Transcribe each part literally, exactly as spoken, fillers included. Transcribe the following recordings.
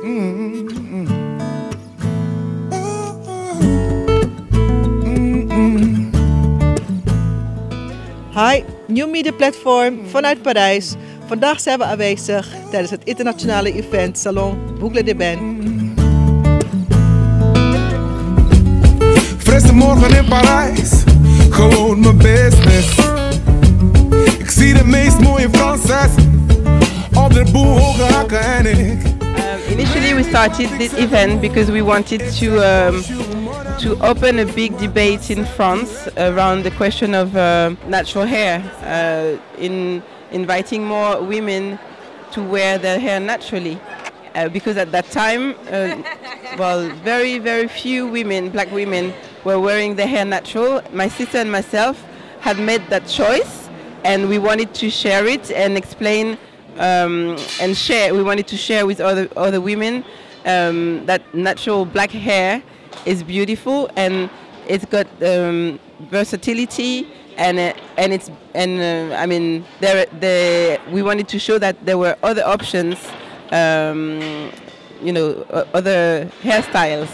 Hi, New Media Platform vanuit Parijs. Vandaag zijn we aanwezig tijdens het internationale event Salon Boucle de Ben. Frisse morgen in Parijs, gewoon mijn business. Ik zie de meest mooie Franses op de boel hoge hakken en ik. Um, initially we started this event because we wanted to um, to open a big debate in France around the question of uh, natural hair, uh, in inviting more women to wear their hair naturally. Uh, because at that time, uh, well, very, very few women, black women, were wearing their hair natural. My sister and myself had made that choice, and we wanted to share it and explain um, and share. We wanted to share with other other women um, that natural black hair is beautiful and it's got um, versatility, and uh, and it's and uh, I mean there the we wanted to show that there were other options. Um, you know, uh, other hairstyles.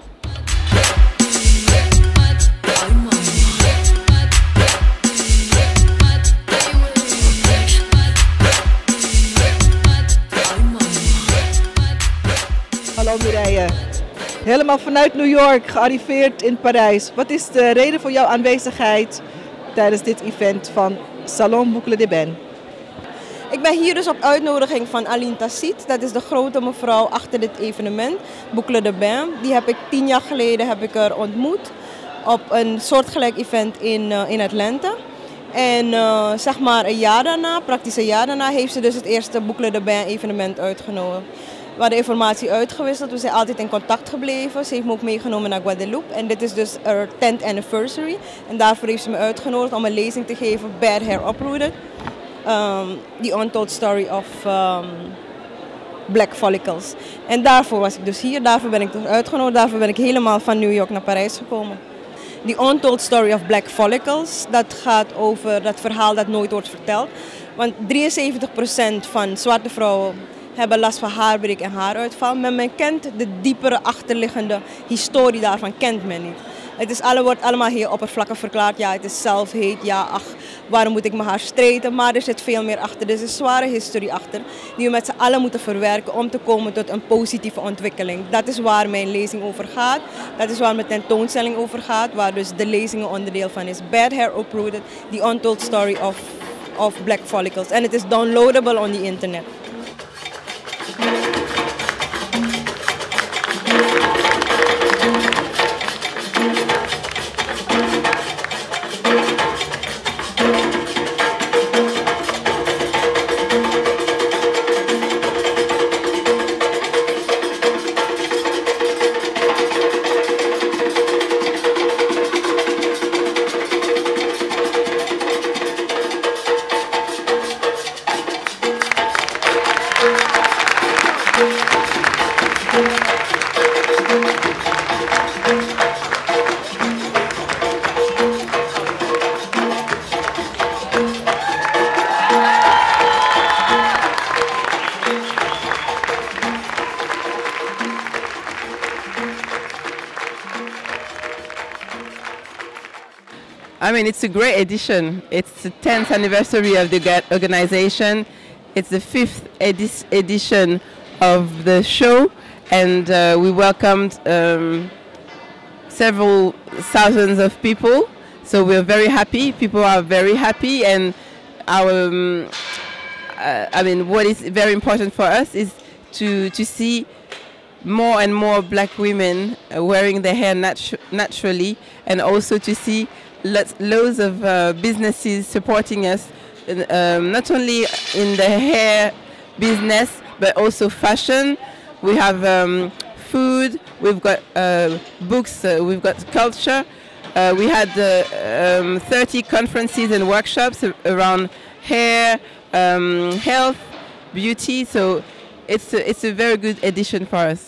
Hallo Mireille, helemaal vanuit New York gearriveerd in Parijs. Wat is de reden voor jouw aanwezigheid tijdens dit event van Salon Boucle de Ben? Ik ben hier dus op uitnodiging van Aline Tassit. Dat is de grote mevrouw achter dit evenement, Boucle de Ben. Die heb ik tien jaar geleden heb ik er ontmoet op een soortgelijk event in, uh, in Atlanta. En uh, zeg maar een jaar daarna, praktisch een jaar daarna, heeft ze dus het eerste Boucle de Ben evenement uitgenomen. We hadden informatie uitgewisseld, we zijn altijd in contact gebleven. Ze heeft me ook meegenomen naar Guadeloupe en dit is dus haar tenth anniversary. En daarvoor heeft ze me uitgenodigd om een lezing te geven, Bad Hair Uprooted. Um, the Untold Story of um, Black Follicles. En daarvoor was ik dus hier, daarvoor ben ik dus uitgenodigd, daarvoor ben ik helemaal van New York naar Parijs gekomen. The Untold Story of Black Follicles, dat gaat over dat verhaal dat nooit wordt verteld. Want drieënzeventig procent van zwarte vrouwen hebben last van haarbreek en haaruitval, maar men kent de diepere achterliggende historie daarvan, kent men niet. Het is alle, wordt allemaal heel oppervlakkig verklaard. Ja, het is self-hate. Ja, ach, waarom moet ik mijn haar straighten? Maar er zit veel meer achter. Er is een zware historie achter die we met z'n allen moeten verwerken om te komen tot een positieve ontwikkeling. Dat is waar mijn lezing over gaat. Dat is waar mijn tentoonstelling over gaat. Waar dus de lezing een onderdeel van is. Bad Hair Uprooted, The Untold Story of, of Black Follicles. En het is downloadable on the internet. I mean, it's a great edition. It's the tenth anniversary of the organization. It's the fifth edi edition of the show, and uh, we welcomed um, several thousands of people. So we're very happy. People are very happy, and our, um, uh, I mean, what is very important for us is to to see more and more black women uh, wearing their hair natu naturally, and also to see loads of uh, businesses supporting us, um, not only in the hair business, but also fashion. We have um, food, we've got uh, books, uh, we've got culture. Uh, we had uh, um, thirty conferences and workshops around hair, um, health, beauty, so it's a, it's a very good edition for us.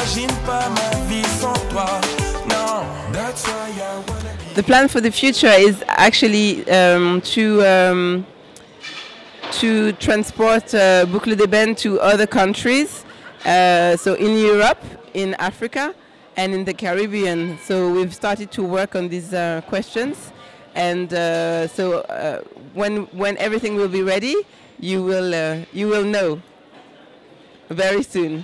j'imagine pas ma vie sans toi. No, that's why I wanna be. The plan for the future is actually um, to um, to transport uh, Boucle d'Ébène to other countries, uh, so in Europe, in Africa, and in the Caribbean. So we've started to work on these uh, questions, and uh, so uh, when when everything will be ready, you will uh, you will know very soon.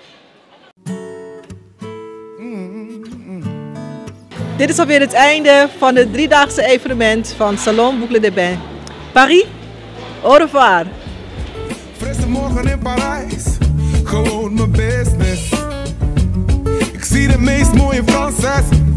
Dit is alweer het einde van het driedaagse evenement van Salon Boucle d'Ébène. Paris, au revoir. Frisse morgen in Parijs, gewoon mijn business. Ik zie de meest mooie Franses.